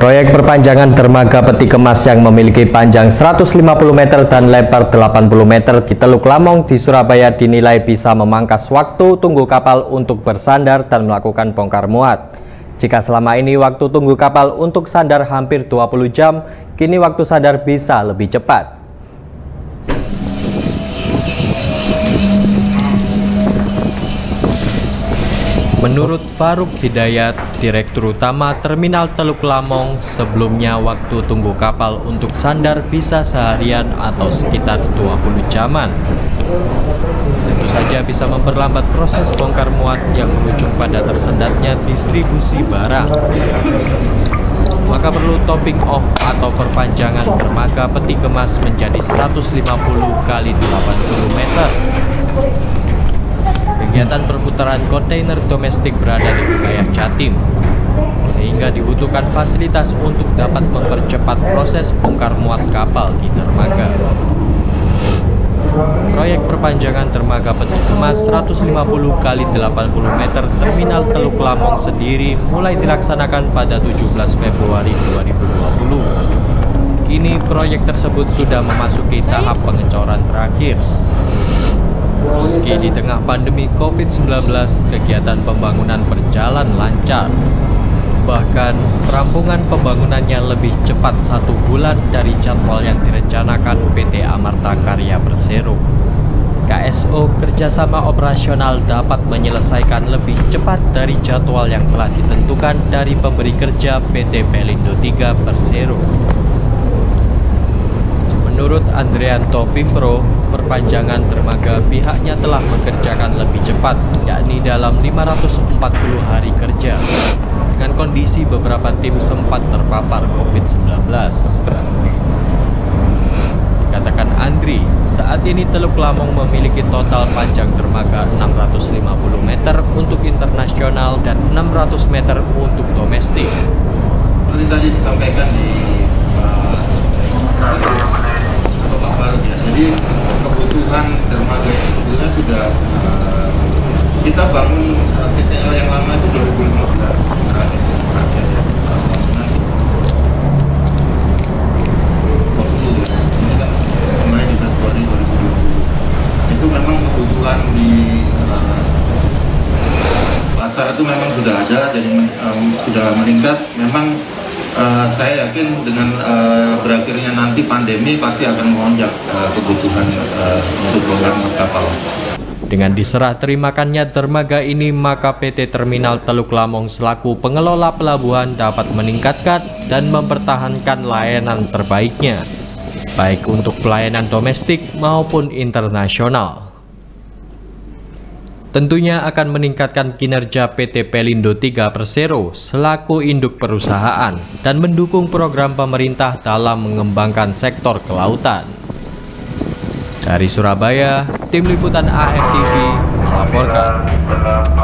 Proyek perpanjangan dermaga Peti Kemas yang memiliki panjang 150 meter dan lebar 80 meter di Teluk Lamong di Surabaya dinilai bisa memangkas waktu tunggu kapal untuk bersandar dan melakukan bongkar muat. Jika selama ini waktu tunggu kapal untuk sandar hampir 20 jam, kini waktu sandar bisa lebih cepat. Menurut Faruk Hidayat, Direktur Utama Terminal Teluk Lamong, sebelumnya waktu tunggu kapal untuk sandar bisa seharian atau sekitar 20 jaman. Tentu saja bisa memperlambat proses bongkar muat yang berujung pada tersendatnya distribusi barang. Maka perlu topping off atau perpanjangan dermaga Peti Kemas menjadi 150 kali 80 meter. Kegiatan perputaran kontainer domestik berada di wilayah Jatim, sehingga dibutuhkan fasilitas untuk dapat mempercepat proses bongkar muat kapal di dermaga. Proyek perpanjangan dermaga Peti Kemas 150 kali 80 meter Terminal Teluk Lamong sendiri mulai dilaksanakan pada 17 Februari 2020. Kini proyek tersebut sudah memasuki tahap pengecoran terakhir. Meski di tengah pandemi COVID-19, kegiatan pembangunan berjalan lancar. Bahkan, perampungan pembangunannya lebih cepat 1 bulan dari jadwal yang direncanakan PT Amarta Karya Persero. KSO kerjasama operasional dapat menyelesaikan lebih cepat dari jadwal yang telah ditentukan dari pemberi kerja PT Pelindo 3 Persero. Menurut Andrianto Pimpro, perpanjangan dermaga pihaknya telah mengerjakan lebih cepat, yakni dalam 540 hari kerja, dengan kondisi beberapa tim sempat terpapar COVID-19. Dikatakan Andri, saat ini Teluk Lamong memiliki total panjang dermaga 650 meter untuk internasional dan 600 meter untuk domestik. Seperti tadi disampaikan di jadi kebutuhan dermaga itu sebenarnya sudah kita bangun TTL yang lama itu 2015 terakhir operasinya bangunan ini kan mulai di Februari 2020. Itu memang kebutuhan di pasar itu memang sudah ada, jadi sudah meningkat. Memang saya yakin dengan berakhirnya nanti pandemi pasti akan melonjak kebutuhan untuk bongkar muat kapal. Dengan diserah terimakannya dermaga ini, maka PT Terminal Teluk Lamong selaku pengelola pelabuhan dapat meningkatkan dan mempertahankan layanan terbaiknya, baik untuk pelayanan domestik maupun internasional. Tentunya akan meningkatkan kinerja PT Pelindo 3 Persero selaku induk perusahaan dan mendukung program pemerintah dalam mengembangkan sektor kelautan. Dari Surabaya, Tim Liputan AFTV melaporkan.